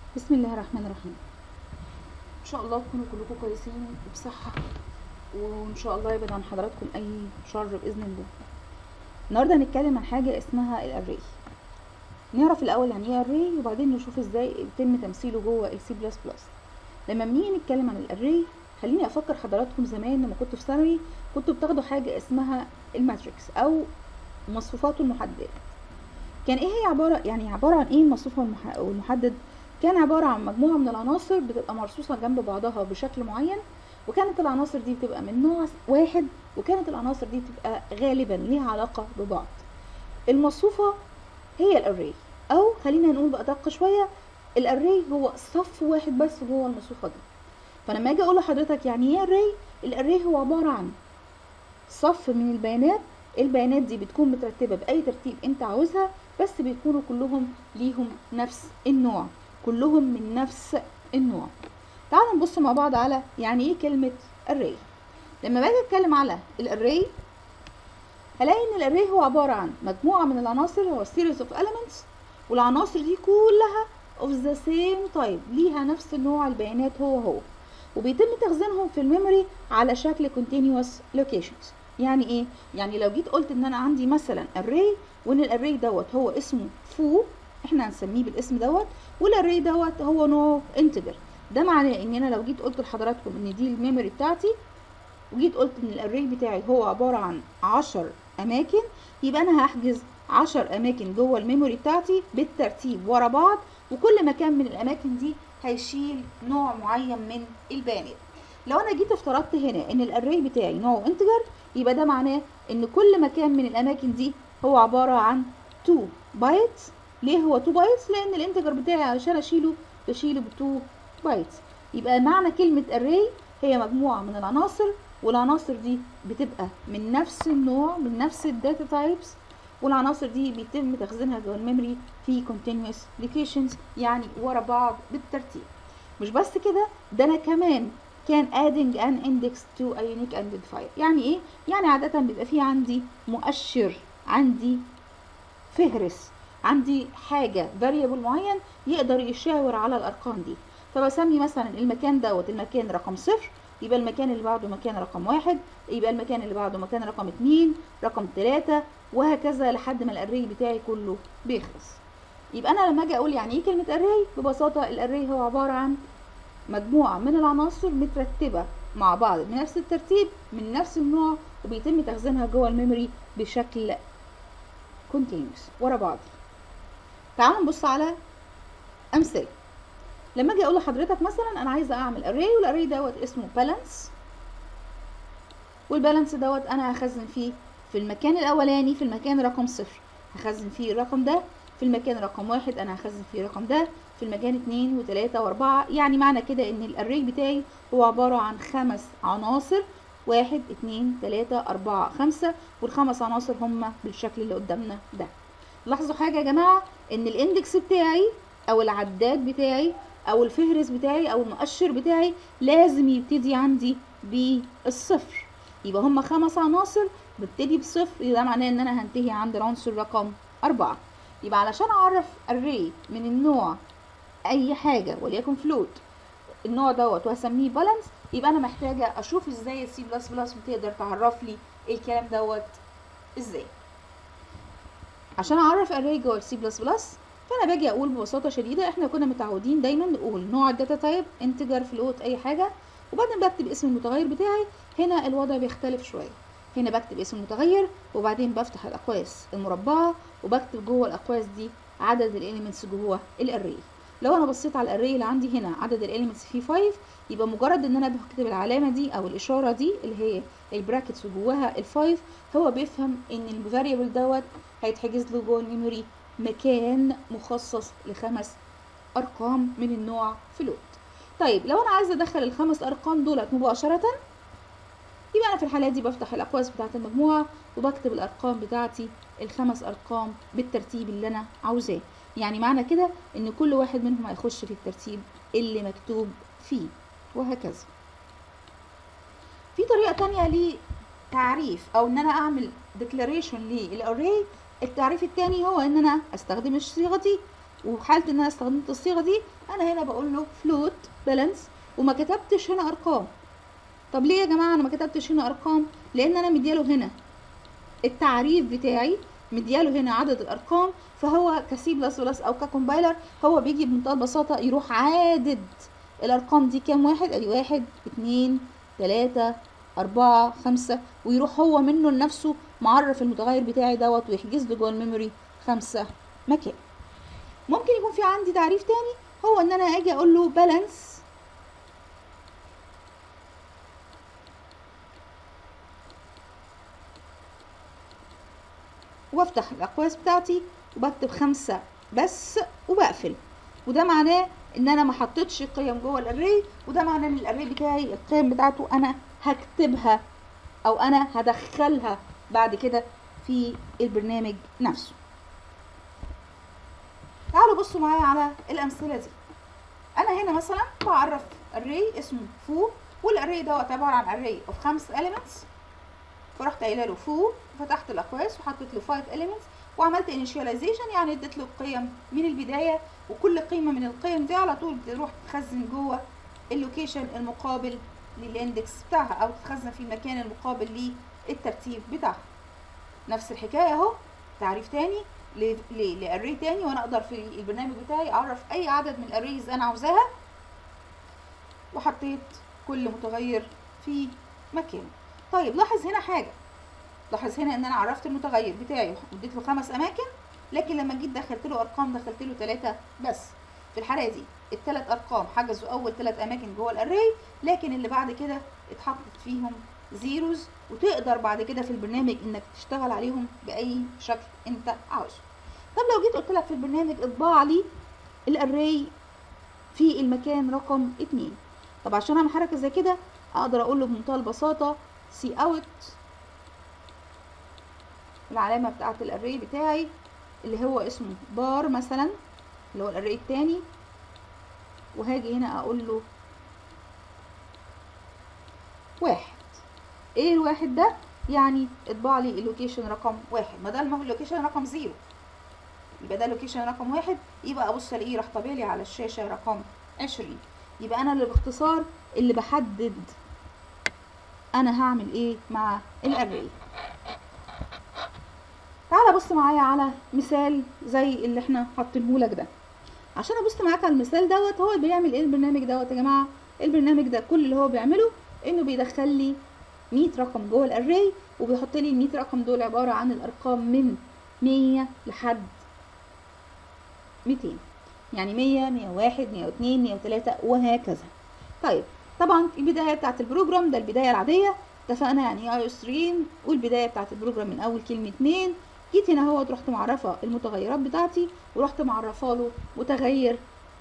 بسم الله الرحمن الرحيم. ان شاء الله تكونوا كلكم كويسين وبصحه، وان شاء الله يبعد عن حضراتكم اي شر باذن الله. النهارده هنتكلم عن حاجه اسمها الاري. نعرف الاول يعني ايه اري، وبعدين نشوف ازاي يتم تمثيله جوه السي بلس بلس. لما بنيجي نتكلم عن الاري، خليني افكر حضراتكم زمان لما كنتوا في ثانوي كنتوا بتاخدوا حاجه اسمها الماتريكس او مصفوفات المحددات. كان ايه هي عباره عن ايه المصفوف والمحدد؟ كان عبارة عن مجموعة من العناصر بتبقى مرصوصة جنب بعضها بشكل معين، وكانت العناصر دي بتبقى من نوع واحد، وكانت العناصر دي بتبقى غالبا ليها علاقة ببعض. المصفوفة هي الاري، او خلينا نقول بأدق شوية، الاري هو صف واحد بس جوه المصفوفة دي. فلما اجي اقول لحضرتك يعني ايه اري، الاري هو عبارة عن صف من البيانات دي بتكون مترتبة بأي ترتيب انت عاوزها، بس بيكونوا كلهم ليهم نفس النوع، كلهم من نفس النوع. تعالوا نبص مع بعض على يعني ايه كلمة array. لما باجي اتكلم على الاري، هلاقي ان الاري هو عبارة عن مجموعة من العناصر، هو series of elements، والعناصر دي كلها of the same type، ليها نفس نوع البيانات هو وبيتم تخزينهم في الميموري على شكل continuous locations. يعني ايه؟ يعني لو جيت قلت ان انا عندي مثلا array، وان الاري دوت هو اسمه فو، احنا هنسميه بالاسم دوت، والاري دوت هو نوع انتجر. ده معناه ان انا لو جيت قلت لحضراتكم ان دي الميموري بتاعتي، وجيت قلت ان الاري بتاعي هو عبارة عن 10 اماكن، يبقى انا هحجز 10 اماكن جوه الميموري بتاعتي بالترتيب ورا بعض، وكل مكان من الاماكن دي هيشيل نوع معين من البيانات. لو انا جيت افترضت هنا ان الاري بتاعي نوعه انتجر، يبقى ده معناه ان كل مكان من الاماكن دي هو عبارة عن 2 بايتس. ليه هو 2 بايتس؟ لان الانتجر بتاعي عشان اشيله بشيله ب 2 بايتس. يبقى معنى كلمة array هي مجموعة من العناصر، والعناصر دي بتبقى من نفس النوع، من نفس الداتا تايبس، والعناصر دي بيتم تخزينها جوه الميموري في continuous locations، يعني ورا بعض بالترتيب. مش بس كده، ده انا كمان كان adding an index to a unique identifier. يعني ايه؟ يعني عادة بيبقى في عندي مؤشر، عندي فهرس، عندي حاجة variable معين يقدر يشاور على الارقام دي. فبسمي مثلا المكان دوت المكان رقم 0، يبقى المكان اللي بعده مكان رقم 1، يبقى المكان اللي بعده مكان رقم 2، رقم 3، وهكذا لحد ما الاري بتاعي كله بيخلص. يبقى انا لما اجي اقول يعني ايه كلمة اري، ببساطة الاري هو عبارة عن مجموعة من العناصر مترتبة مع بعض بنفس الترتيب من نفس النوع، وبيتم تخزينها جوه الميموري بشكل continuous ورا بعض. تعالوا نبص على امثله. لما اجي اقول لحضرتك مثلا انا عايزه اعمل array، والاري دوت اسمه balance، والبالانس دوت انا هخزن فيه في المكان الاولاني في المكان رقم 0 هخزن فيه الرقم ده، في المكان رقم 1 انا هخزن فيه الرقم ده، في المكان 2 و3 و4. يعني معنى كده ان الاري بتاعي هو عبارة عن 5 عناصر، 1 2 3 4 5، والخمس عناصر هم بالشكل اللي قدامنا ده. لاحظوا حاجة يا جماعة، ان الاندكس بتاعي او العداد بتاعي او الفهرس بتاعي او المؤشر بتاعي لازم يبتدي عندي بالصفر. يبقى هما 5 عناصر ببتدي بصفر، ده معناه ان انا هنتهي عند العنصر رقم 4. يبقى علشان اعرف array من النوع اي حاجة وليكن float النوع دوت وهسميه بالانس، يبقى انا محتاجة اشوف ازاي السي بلس بلس بتقدر تعرف لي الكلام دوت ازاي. عشان اعرف array جوه السي بلس بلس، فانا باجي اقول ببساطه شديده، احنا كنا متعودين دايما نقول نوع الداتا تايب انتجر فلوت اي حاجه، وبعدين بكتب اسم المتغير بتاعي. هنا الوضع بيختلف شويه، هنا بكتب اسم المتغير وبعدين بفتح الاقواس المربعه وبكتب جوه الاقواس دي عدد الاليمنتس جوه الاري. لو انا بصيت على الاري اللي عندي هنا عدد الاليمنتس فيه 5، يبقى مجرد ان انا بكتب العلامه دي او الاشاره دي اللي هي البراكتس وجواها ال5، هو بيفهم ان الفاريبل دوت هيتحجز له جوه الميموري مكان مخصص ل5 ارقام من النوع فلوت. طيب لو انا عايزه ادخل ال5 ارقام دولت مباشره، يبقى انا في الحاله دي بفتح الاقواس بتاعه المجموعه وبكتب الارقام بتاعتي ال5 ارقام بالترتيب اللي انا عاوزاه. يعني معنى كده ان كل واحد منهم هيخش في الترتيب اللي مكتوب فيه، وهكذا. في طريقه تانية لتعريف او ان انا اعمل declaration للاري. التعريف التاني هو ان انا استخدم الصيغه دي، وحالة ان انا استخدمت الصيغة دي انا هنا بقول له فلوت بالانس وما كتبتش هنا ارقام. طب ليه يا جماعة انا ما كتبتش هنا ارقام؟ لان انا مدياله هنا التعريف بتاعي، مدياله هنا عدد الارقام، فهو كسي بلس بلس او ككومبايلر هو بيجي بمنتهى البساطة يروح عادد الارقام دي كام واحد، ادي 1 2 3 4 5، ويروح هو منه لنفسه معرف المتغير بتاعي دوت ويحجز له جوه الميموري 5 مكان. ممكن يكون في عندي تعريف تاني، هو ان انا اجي اقول له بالانس وافتح الاقواس بتاعتي وبكتب 5 بس وبقفل، وده معناه ان انا ما حطيتش قيم جوه الاري، وده معناه ان الاري بتاعي القيم بتاعته انا هكتبها او انا هدخلها بعد كده في البرنامج نفسه. تعالوا بصوا معايا على الامثله دي. انا هنا مثلا بعرف array اسمه foo، والاري دوت عباره عن array of 5 elements، فرحت قايله له foo وفتحت الاقواس وحطيت له 5 elements وعملت initialization، يعني اديت له القيم من البدايه، وكل قيمه من القيم دي على طول بتروح تتخزن جوه اللوكيشن المقابل للاندكس بتاعها او تتخزن في المكان المقابل للترتيب بتاعها. نفس الحكايه اهو، تعريف تاني لاري تاني، وانا اقدر في البرنامج بتاعي اعرف اي عدد من الاريز انا عاوزاها، وحطيت كل متغير في مكانه. طيب لاحظ هنا حاجه، لاحظ هنا ان انا عرفت المتغير بتاعي واديت له 5 اماكن، لكن لما جيت دخلت له ارقام دخلت له 3 بس. في الحاله دي الثلاث ارقام حجزوا اول 3 اماكن جوه الاري، لكن اللي بعد كده اتحطت فيهم زيروز، وتقدر بعد كده في البرنامج انك تشتغل عليهم باي شكل انت عاوزه. طب لو جيت قلت لك في البرنامج اطبع لي الاري في المكان رقم 2، طب عشان اعمل حركه زي كده اقدر اقول له بمنتهى البساطه سي اوت العلامه بتاعه الاري بتاعي اللي هو اسمه بار مثلا، اللي هو الاري الثاني، وهاجي هنا اقول له 1. ايه الواحد ده؟ يعني اطبع لي اللوكيشن رقم 1. ما ده اللوكيشن رقم 0 يبقى ده لوكيشن رقم 1، يبقى ابص الاقيه راح طابع لي على الشاشه رقم 20. يبقى انا اللي باختصار اللي بحدد انا هعمل ايه مع الاري. تعالى بص معايا على مثال زي اللي احنا حاطينهولك ده. عشان ابص معاك على المثال دوت، هو بيعمل ايه البرنامج دوت يا جماعه؟ البرنامج ده كل اللي هو بيعمله انه بيدخل لي 100 رقم جوه الاري، وبيحط لي ال 100 رقم دول عباره عن الارقام من 100 لحد 200، يعني 100 101 102 103 وهكذا. طيب طبعا البدايه بتاعت البروجرام ده البدايه العاديه، اتفقنا يعني اي ستريم، والبدايه بتاعت البروجرام من اول كلمه 2. جيت هنا اهوت رحت معرفه المتغيرات بتاعتي، ورحت معرفه له متغير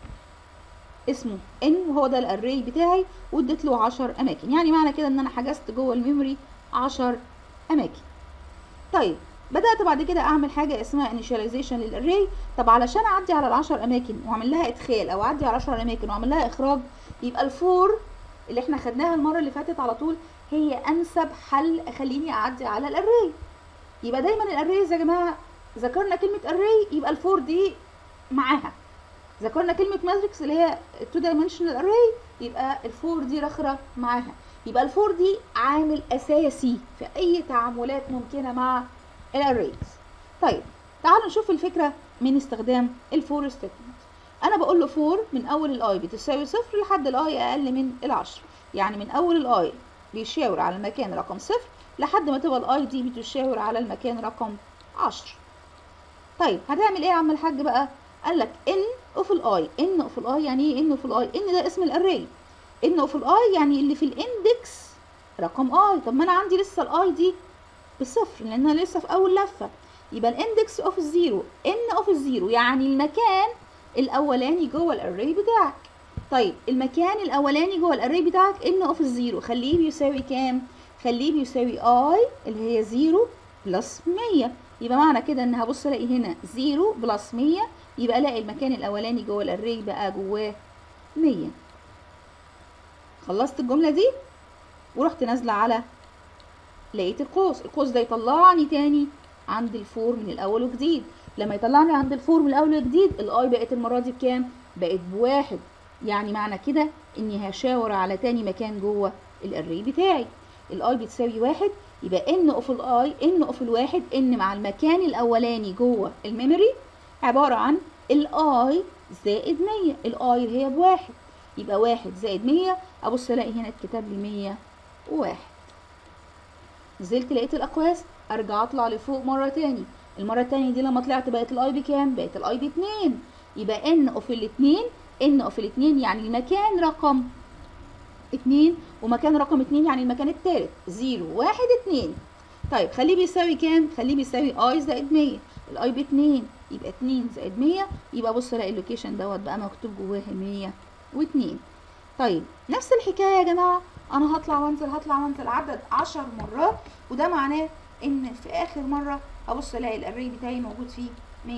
اسمه ان، وهو ده الاري بتاعي، واديت له 10 اماكن، يعني معنى كده ان انا حجزت جوه الميموري 10 اماكن. طيب بدات بعد كده اعمل حاجه اسمها initialization للاري. طب علشان اعدي على ال10 اماكن واعمل لها ادخال، او اعدي على 10 اماكن واعمل لها اخراج، يبقى الفور اللي احنا خدناها المره اللي فاتت على طول هي انسب حل اخليني اعدي على الاري. يبقى دايما الاريز يا جماعه ذكرنا كلمه array يبقى الفور دي معاها، ذكرنا كلمه ماتريكس اللي هي 2 dimensional array يبقى الفور دي رخره معاها. يبقى الفور دي عامل اساسي في اي تعاملات ممكنه مع الاريز. طيب تعالوا نشوف الفكره من استخدام الفور ستيتمنت. انا بقول له فور من اول الاي بتساوي 0 لحد الاي اقل من ال10، يعني من اول الاي بيشاور على المكان رقم 0 لحد ما تبقى الاي دي بتشاور على المكان رقم 10. طيب هتعمل ايه يا عم الحاج بقى؟ قال لك ان اوف الاي. ان اوف الاي يعني ايه ان اوف الاي؟ ان ده اسم الاري، ان اوف الاي يعني اللي في الاندكس رقم اي. طب ما انا عندي لسه الاي دي بصفر لانها لسه في اول لفه، يبقى الاندكس اوف الزيرو. ان اوف الزيرو يعني المكان الاولاني جوه الاري بتاعك. طيب المكان الاولاني جوه الاري بتاعك ان اوف الزيرو خليه بيساوي كام؟ خليه بيساوي اي اللي هي 0 بلس 100. يبقى معنى كده ان هبص الاقي هنا 0 بلس 100، يبقى الاقي المكان الاولاني جوه الاري بقى جواه 100. خلصت الجمله دي ورحت نازله على لقيت القوس. القوس ده يطلعني تاني عند الفور من الاول وجديد. لما يطلعني عند الفور من الاول وجديد الاي بقت المره دي بكام؟ بقت بواحد. يعني معنى كده اني هشاور على تاني مكان جوه الاري بتاعي. الاي بتساوي واحد، يبقى ان اوف الاي ان اوف الواحد ان مع المكان الاولاني جوه الميموري عباره عن الاي زائد 100. الاي هي بواحد، يبقى واحد زائد 100. ابص الاقي هنا اتكتب لي 101. نزلت لقيت الاقواس، ارجع اطلع لفوق مره تاني. المره التانيه دي لما طلعت بقت الاي بكام؟ بقت الاي باتنين. يبقى ان اوف الاتنين، ان اوف الاتنين يعني المكان رقم 2، ومكان رقم 2 يعني المكان التالت 0 1 2. طيب خليه بيساوي كام؟ خليه بيساوي اي زائد 100. الاي ب 2 يبقى 2 زائد 100. يبقى بص الاقي اللوكيشن دوت بقى مكتوب جواه 102. طيب نفس الحكايه يا جماعه، انا هطلع وانزل عدد 10 مرات، وده معناه ان في اخر مره ابص الاقي الاري بتاعي موجود فيه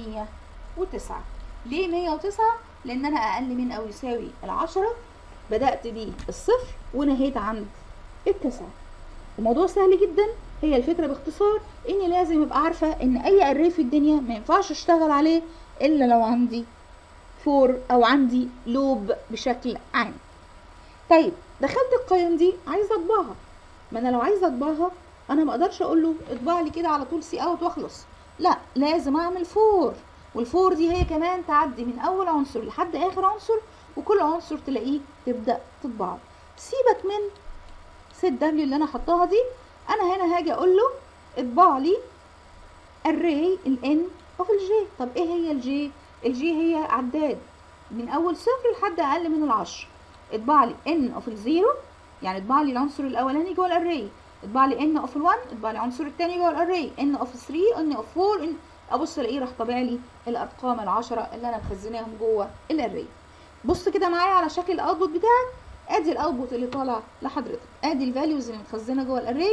109. ليه 109؟ لان انا اقل من او يساوي ال10 بدأت بيه الصفر ونهيت عند التسعة. الموضوع سهل جدا. هي الفكرة باختصار اني لازم ابقى عارفة ان اي اري في الدنيا ما ينفعش اشتغل عليه الا لو عندي فور او عندي لوب بشكل عام. طيب دخلت القيم دي عايزة اطبعها. ما انا لو عايزة اطبعها انا ما اقدرش اقول له اطبع لي كده على طول سي اوت واخلص، لا لازم اعمل فور. والفور دي هي كمان تعدي من اول عنصر لحد اخر عنصر، وكل عنصر تلاقيه تبدأ تطبعه. سيبك من set w اللي انا حطاها دي، انا هنا هاجي اقول له اطبع لي array ال n of الj. طب ايه هي الj؟ الj هي عداد من اول صفر لحد اقل من ال10. اطبع لي n of الزيرو، يعني اطبع لي العنصر الاولاني جوه الاري. اطبع لي n of ال1، اطبع لي العنصر الثاني جوه الاري. n of 3، n of 4، ابص الاقيه راح طابع لي الارقام ال10 اللي انا مخزناهم جوه الاري. بص كده معايا على شكل الاوتبوت بتاعك. ادي الاوتبوت اللي طالع لحضرتك، ادي الفاليوز اللي متخزنه جوه الاري،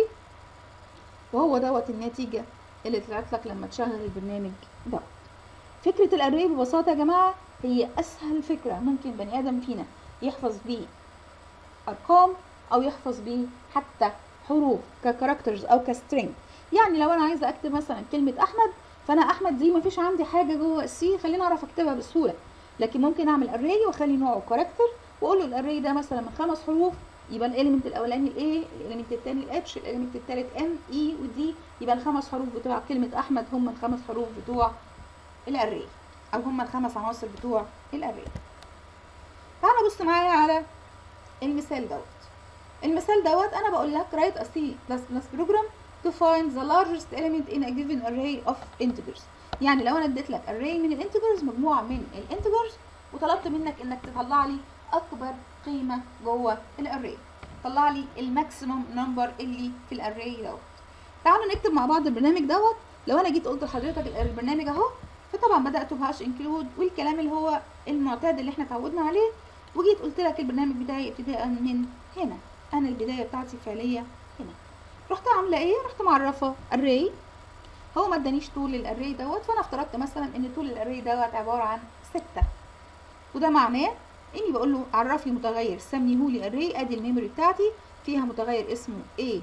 وهو دوت النتيجه اللي طلعت لك لما تشغل البرنامج دوت. فكره الاري ببساطه يا جماعه هي اسهل فكره ممكن بني ادم فينا يحفظ بيه ارقام او يحفظ بيه حتى حروف ككاركترز او كسترينج. يعني لو انا عايزه اكتب مثلا كلمه احمد، فانا احمد دي مفيش عندي حاجه جوه السي خليني اعرف اكتبها بسهوله، لكن ممكن اعمل اري واخلي نوعه كاركتر واقول له الاري ده مثلا من 5 حروف، يبقى الاليمنت الاولاني الاي، الاليمنت الثاني الاتش، الاليمنت الثالث ام اي ودي، يبقى ال5 حروف بتوع كلمه احمد هم ال5 حروف بتوع الاري، او هم ال5 عناصر بتوع الاري. تعالى بص معايا على المثال دوت. المثال دوت انا بقول لك write a C++ program to find the largest element in a given array of integers. يعني لو انا اديت لك array من الانتجرز، مجموعه من الانتجرز، وطلبت منك انك تطلع لي اكبر قيمه جوه الاري، طلع لي الماكسيمم نمبر اللي في الاري دوت. تعالوا نكتب مع بعض البرنامج دوت. لو انا جيت قلت لحضرتك البرنامج اهو، فطبعا بدات بهاش انكلود والكلام اللي هو المعتاد اللي احنا اتعودنا عليه، وجيت قلت لك البرنامج بتاعي ابتداء من هنا، انا البدايه بتاعتي فعليه هنا. رحت عامله ايه؟ رحت معرفه array. هو ما ادانيش طول الاري دوت، فانا افترضت مثلا ان طول الاري دوت عباره عن 6، وده معناه اني بقول له عرف لي متغير سميه لي array. ادي الميموري بتاعتي فيها متغير اسمه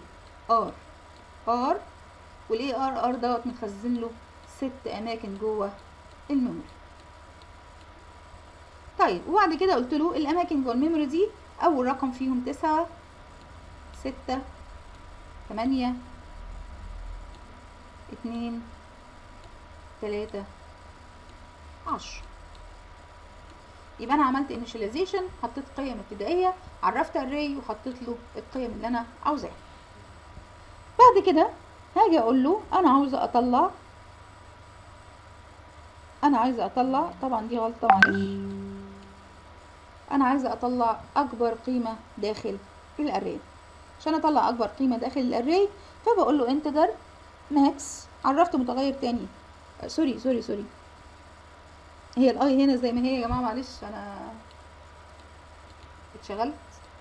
ARR، والاي ار ار دوت متخزن له 6 اماكن جوه الميموري. طيب وبعد كده قلت له الاماكن جوه الميموري دي اول رقم فيهم 9 6 8 2 3 10. يبقى انا عملت initialization، حطيت قيم ابتدائيه، عرفت array وحطيت له القيم اللي انا عاوزاها. بعد كده هاجي اقول له انا عاوزه اطلع طبعا دي غلطه معلش، انا عايزه اطلع اكبر قيمه داخل الاري. عشان اطلع اكبر قيمه داخل الاري فبقول له انتجر ماكس، عرفت متغير تاني. سوري هي الاي هنا زي ما هي يا جماعه، معلش انا اتشغلت.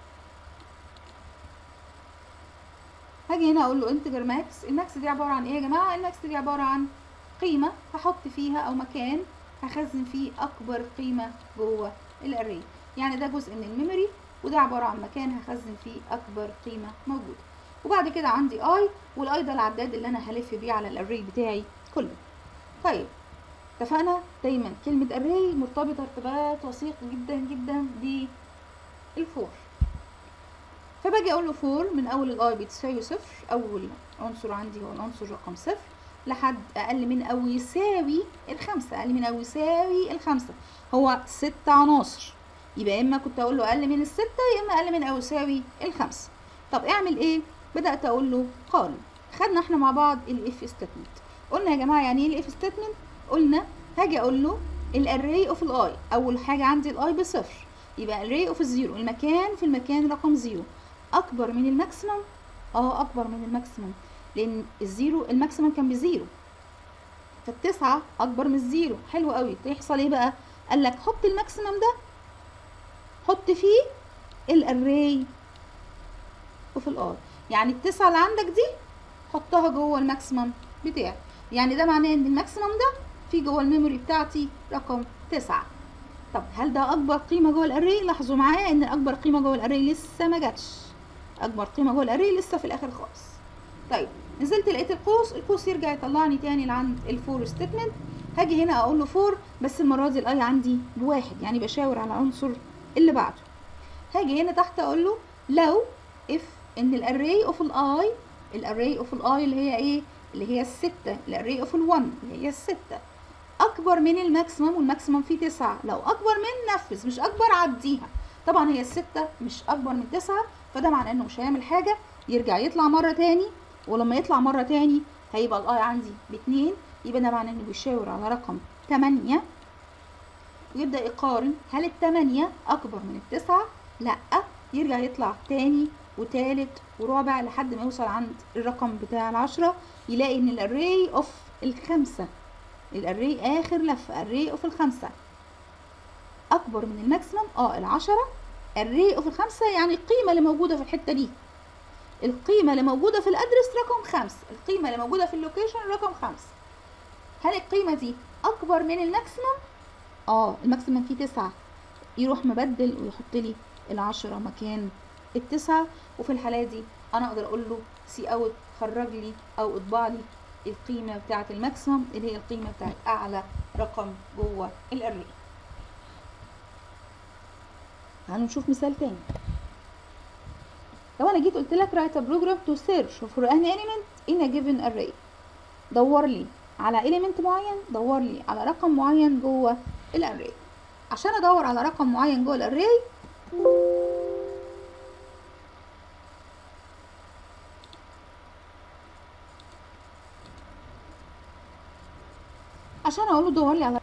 هاجي هنا اقول له انتجر ماكس. الماكس دي عباره عن ايه يا جماعه؟ الماكس دي عباره عن قيمه هحط فيها او مكان هخزن فيه اكبر قيمه جوه الاري. يعني ده جزء من الميموري، وده عباره عن مكان هخزن فيه اكبر قيمه موجوده. وبعد كده عندي اي، والاي ده العداد اللي انا هلف بيه على الاري بتاعي كله. طيب اتفقنا دايما كلمة array مرتبطة ارتباط وثيق جدا جدا بالفور. فباجي اقول له فور من اول الاي بتساوي صفر، اول عنصر عندي هو العنصر رقم صفر، لحد اقل من او يساوي الخمسة. اقل من او يساوي الخمسة هو 6 عناصر، يبقى اما كنت اقول له اقل من الستة يا اما اقل من او يساوي الخمسة. طب اعمل ايه؟ بدأت اقول له قارن. خدنا احنا مع بعض الاف ستيتمنت، قلنا يا جماعة يعني ايه الاف ستيتمنت؟ قلنا هاجي اقول له الاري اوف الاي، اول حاجة عندي الاي بصفر، يبقى array اوف الزيرو، المكان في المكان رقم زيرو اكبر من الماكسيمم. اكبر من الماكسيمم، لان الزيرو الماكسيمم كان بزيرو، فالتسعة اكبر من الزيرو. حلو قوي. يحصل ايه بقى؟ قال لك حط الماكسيمم ده، حط فيه الاري اوف الاي، يعني التسعة اللي عندك دي حطها جوه الماكسيمم بتاعك. يعني ده معناه ان الماكسيمم ده في جوه الميموري بتاعتي رقم 9. طب هل ده اكبر قيمه جوه الاري؟ لاحظوا معايا ان اكبر قيمه جوه الاري لسه ما جاتش، اكبر قيمه جوه الاري لسه في الاخر خالص. طيب نزلت لقيت القوس يرجع يطلعني تاني لعند الفور ستيتمنت. هاجي هنا اقول له فور، بس المره دي الاي عندي بواحد، يعني بشاور على العنصر اللي بعده. هاجي هنا تحت اقول له لو اف ان الاري اوف الاي، الاري اوف الاي اللي هي ايه؟ اللي هي الستة، الاري اوف ال1 اللي هي الستة اكبر من الماكسيمم، والماكسيمم فيه 9. لو اكبر من نفذ، مش اكبر عديها. طبعا هي الستة مش اكبر من 9، فده معناه انه مش هيعمل حاجة، يرجع يطلع مرة تاني، ولما يطلع مرة تاني هيبقى الاي عندي ب2، يبقى ده معناه انه بيشاور على رقم 8، ويبدأ يقارن هل ال8 اكبر من ال9؟ لا، يرجع يطلع تاني وتالت ورابع لحد ما يوصل عند الرقم بتاع ال10، يلاقي ان الاري اوف الخمسة، الاري اخر لفه الاري اوف الخمسه اكبر من الماكسيمم. ال10 الاري اوف الخمسه، يعني القيمه اللي موجوده في الحته دي، القيمه اللي موجوده في الادرس رقم 5، القيمه اللي موجوده في اللوكيشن رقم 5. هل القيمه دي اكبر من الماكسيمم؟ الماكسيمم فيه 9، يروح مبدل ويحط لي ال10 مكان ال9. وفي الحاله دي انا اقدر اقول له سي اوت، خرج لي او اطبع لي القيمة بتاعة الماكسيمم اللي هي القيمة بتاعة أعلى رقم جوه الأري. تعالوا نشوف مثال تاني. لو أنا جيت قلت لك write a program to search for an element in a given array، دور لي على element معين، دور لي على رقم معين جوه الأري. عشان أدور على رقم معين جوه الأري عشان اقول له دور لي على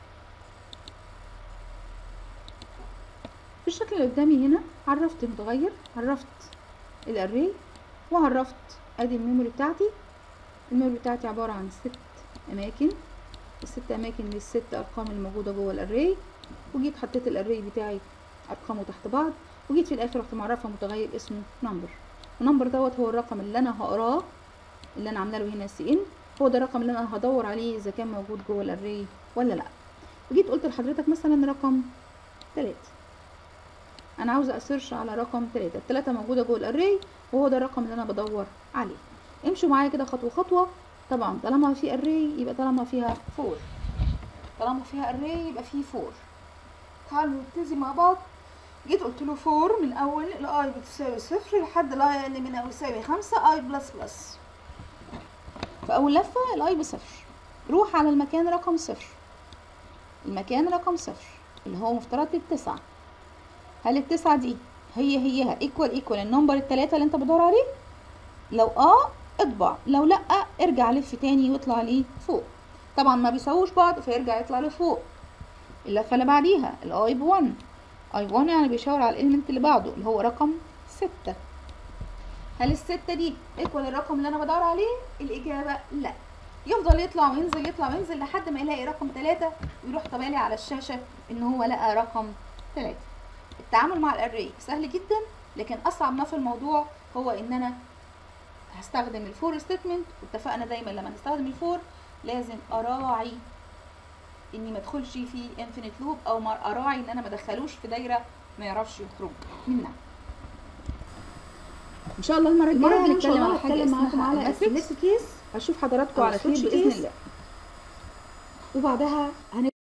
في الشكل اللي قدامي هنا، عرفت متغير، عرفت الاري، وعرفت ادي الميموري بتاعتي. الميموري بتاعتي عباره عن 6 اماكن، ال6 اماكن للست ارقام اللي موجوده جوه الاري، وجيت حطيت الاري بتاعي ارقامه تحت بعض، وجيت في الاخر رحت معرفه متغير اسمه نمبر. النمبر دوت هو الرقم اللي انا هقراه، اللي انا عامله له هنا سي ان، هو ده الرقم اللي انا هدور عليه اذا كان موجود جوه الاري ولا لا. وجيت قلت لحضرتك مثلا رقم 3، انا عاوزه اسيرش على رقم 3، ال3 موجوده جوه الاري وهو ده الرقم اللي انا بدور عليه. امشوا معايا كده خطوه خطوه. طبعا طالما في اري يبقى طالما فيها 4، طالما فيها اري يبقى فيه 4. تعالوا نبتدي مع بعض. جيت قلت له 4 من اول الاي بتساوي 0 لحد الاي اللي من او يساوي 5 اي بلس بلس. في اول لفه الاي بصفر، روح على المكان رقم 0، المكان رقم 0 اللي هو مفترض ال9. هل ال9 دي هيها ايكوال النمبر ال3 اللي انت بتدور عليه؟ لو اطبع، لو لا ارجع لف تاني واطلع ليه فوق. طبعا ما بيساووش بعض فيرجع يطلع لفوق. اللفه اللي بعديها الاي ب1، اي 1 يعني بيشاور على الاليمنت اللي بعده اللي هو رقم 6. هل ال6 دي ايكوال الرقم اللي انا بدور عليه؟ الاجابه لا. يفضل يطلع وينزل يطلع وينزل لحد ما يلاقي رقم 3 ويروح طابع لي على الشاشه ان هو لقى رقم 3. التعامل مع الاري سهل جدا، لكن اصعب ما في الموضوع هو ان انا هستخدم الفور ستيتمنت. واتفقنا دايما لما نستخدم الفور لازم اراعي اني ما ادخلش في انفينيت لوب، او ما اراعي ان انا ما ادخلوش في دايره ما يعرفش يخرج منها. ان شاء الله المره الجايه هنتكلم على حاجه اسمها على السلكت كيس. هشوف حضراتكم على خير باذن الله. وبعدها